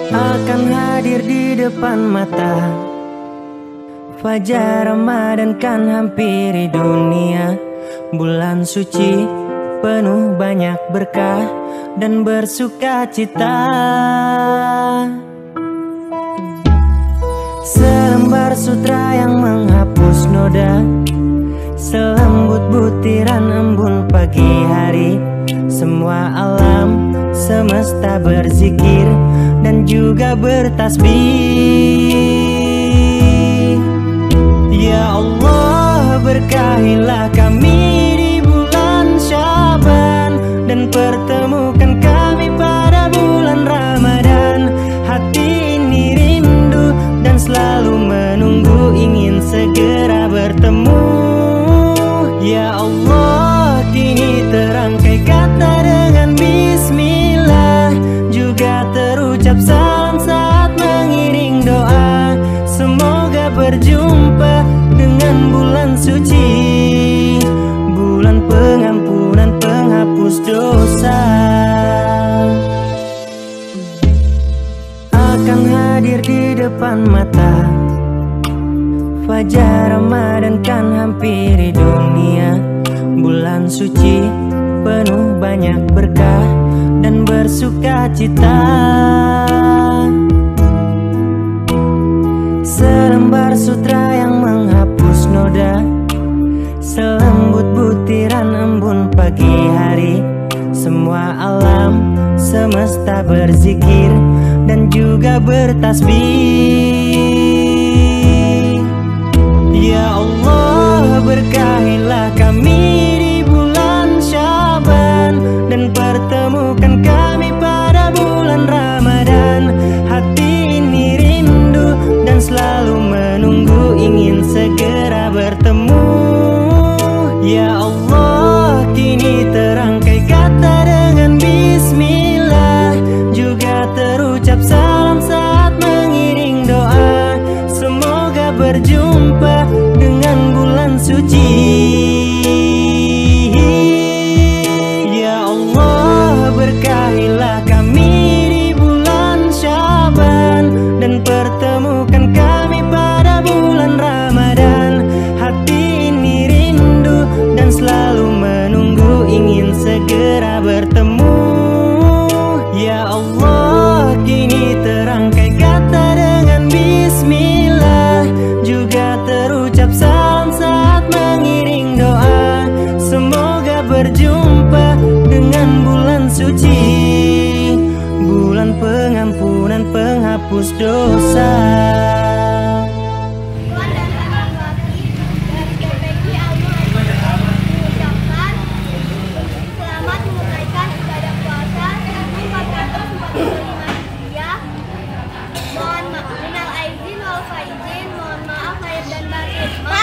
akan hadir di depan mata. Fajar Ramadan kan hampiri dunia. Bulan suci penuh banyak berkah dan bersuka cita. Selembar sutra yang menghapus noda, selembut butiran embun pagi hari. Semua alam semesta berzikir dan juga bertasbih. Ya Allah, berkahilah kami di bulan Syaban dan pertemukan kami pada bulan Ramadan. Hati ini rindu dan selalu menunggu, ingin segera bertemu. Ya Allah, kini terangkai kata dengan bismillah, juga terucap salam saat mengiring doa. Semoga berjumpa dengan bulan suci, bulan pengampunan penghapus dosa. Akan hadir di depan mata. Fajar Ramadan kan hampiri dunia. Bulan suci penuh banyak berkah dan bersuka cita. Selembar sutra yang menghapus noda, selembut butiran embun pagi hari. Semua alam semesta berzikir dan juga bertasbih. Ya Allah, berkahilah kami di bulan Syaban dan pertemukan kami pada bulan Ramadan. Hati ini rindu dan selalu menunggu, ingin segera bertemu. Ya Allah, kini terangkai kata dengan bismillah, juga terucap salam saat mengiring doa. Semoga berjumpa dengan bulan suci. Ya Allah, berkahilah kami di bulan Syaban dan pertemukan kami pada bulan Ramadan. Hati ini rindu dan selalu menunggu, ingin segera bertemu. Ya Allah, kini terangkai kata dengan bismillah, juga terucap salam saat mengiring doa. Semoga berjumpa dengan bulan suci, bulan pengampunan penghapus dosa. Mohon maaf lahir dan batin.